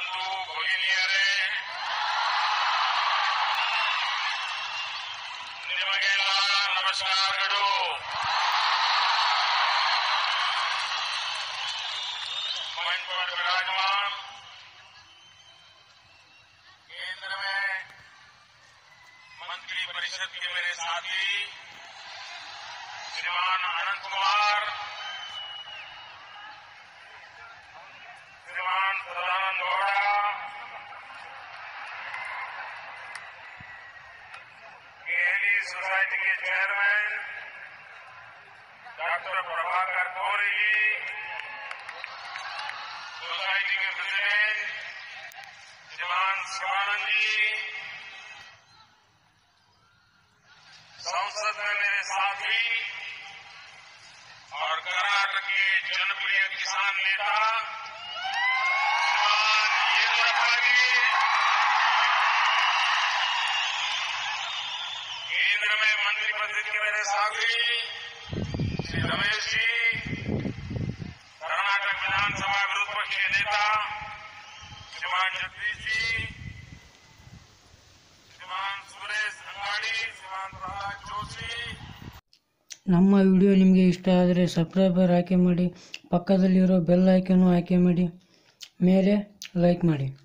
ಬಂಧು ಭಗಿನಿಯರೇ, ನಿಮಗೆಲ್ಲ ನಮಸ್ಕಾರಗಳು. मंच पर विराजमान केंद्र में मंत्री परिषद के मेरे साथी श्रीमान अनंत कुमार, श्रीमान सदानंद गौड़ा, केएलई सोसाइटी के chairman doctor Prabhakar Kore, society के प्रेसिडेंट श्रीमान शिवानंद जी, संसद में मेरे साथी और कर्नाटक के जनप्रिय किसान नेता श्रीमान येदियुरप्पा जी, केंद्र में मंत्रिपरिषद के मेरे साथी श्री रमेश जी, कर्नाटक विधानसभा विरोध पक्ष के नेता श्रीमान जगदीश जी, श्रीमान सुरेश अंगाड़ी, श्रीमान प्रहलाद जोशी. ನಮ್ಮ ವಿಡಿಯೋ ನಿಮಗೆ ಇಷ್ಟ ಆದರೆ ಸಬ್ಸ್ಕ್ರೈಬರ್ ಆಯ್ಕೆ ಮಾಡಿ, ಪಕ್ಕದಲ್ಲಿರೋ ಬೆಲ್ ಐಕಾನ್ ಆಯ್ಕೆ ಮಾಡಿ, ಮೇಲೆ ಲೈಕ್ ಮಾಡಿ.